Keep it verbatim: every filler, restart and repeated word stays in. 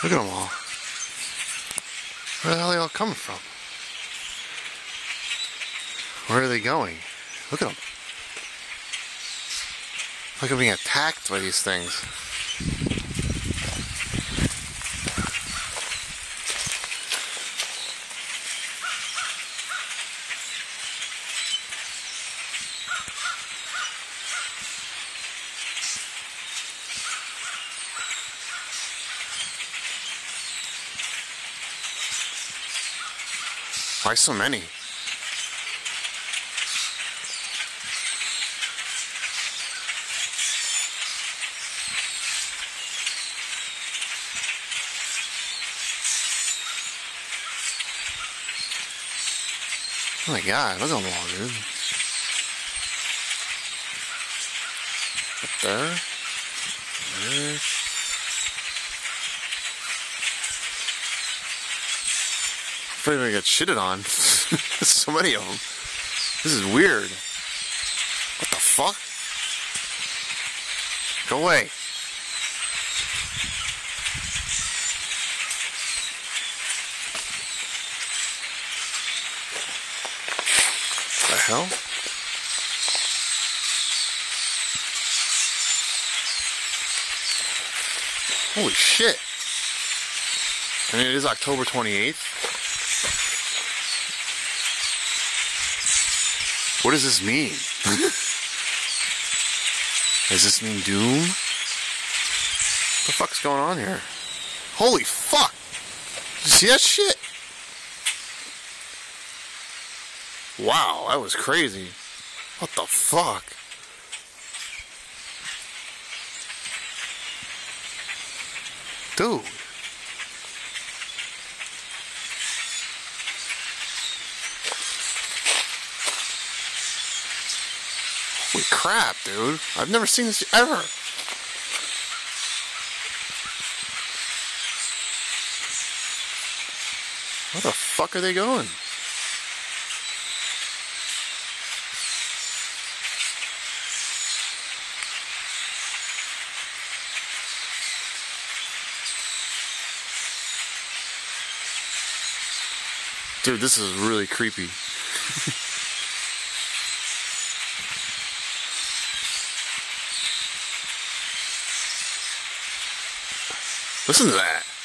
Look at them all. Where the hell are they all coming from? Where are they going? Look at them. Like I'm being attacked by these things. Why so many? Oh my god, look at them all, dude. Up there. There. I'm afraid I'm gonna get shitted on. There's so many of them. This is weird. What the fuck? Go away. What the hell? Holy shit. I mean, it is October twenty-eighth. What does this mean? Does this mean doom? What the fuck's going on here? Holy fuck! Did you see that shit? Wow, that was crazy. What the fuck? Dude. Holy crap, dude. I've never seen this ever. Where the fuck are they going? Dude, this is really creepy. Listen to that.